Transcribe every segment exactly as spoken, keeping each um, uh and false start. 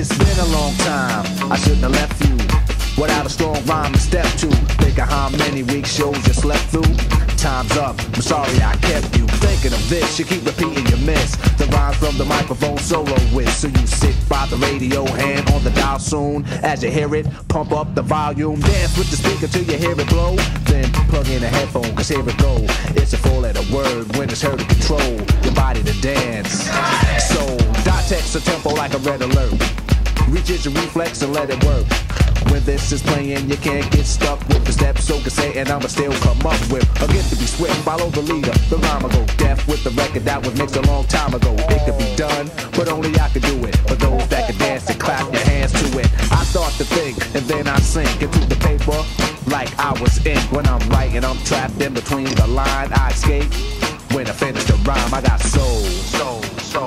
It's been a long time, I shouldn't have left you without a strong rhyme to step to. Think of how many weeks shows you slept through. Time's up, I'm sorry I kept you thinking of this. You keep repeating you miss the rhymes from the microphone solo with. So you sit by the radio, hand on the dial soon. As you hear it, pump up the volume. Dance with the speaker till you hear it blow. Then plug in a headphone, cause here it go. It's a four-letter word when it's heard to control your body to dance. So, dot text a tempo like a red alert. Reach your reflex and let it work. When this is playing, you can't get stuck with the steps, so can say, and I'ma still come up with a gift to be swift, follow the leader. The rhyme will go deaf with the record that was mixed a long time ago. It could be done, but only I could do it. For those that can dance and clap your hands to it. I start to think, and then I sink into the paper like I was ink. When I'm writing, I'm trapped in between the line. I escape when I finish the rhyme. I got soul, soul, soul.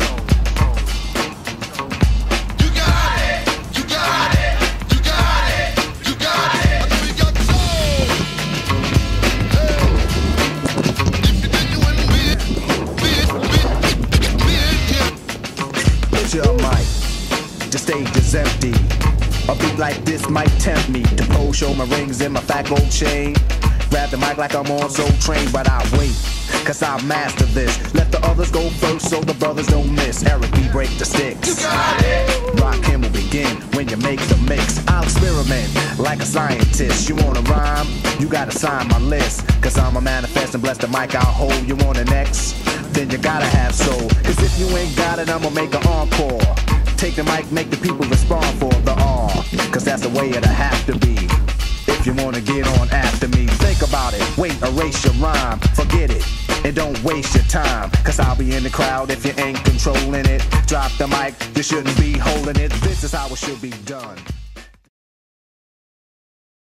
Your mic, the stage is empty. A beat like this might tempt me to pose, show my rings and my fat gold chain. Grab the mic like I'm on Soul Train, but I wait, cause I master this. Let the others go first so the brothers don't miss. Eric B, break the sticks. You got it. Rock him will begin when you make the mix. I'll experiment like a scientist. You wanna rhyme? You gotta sign my list. Cause I'm a manifest and bless the mic I'll hold. You want an X? Then you gotta have soul. Cause if you ain't got it, I'ma make an encore. Take the mic, make the people respond for the awe. Cause that's the way it'll have to be. If you wanna get on after me, think about it. Wait, erase your rhyme, forget it. And don't waste your time. Cause I'll be in the crowd if you ain't controlling it. Drop the mic, you shouldn't be holding it. This is how it should be done.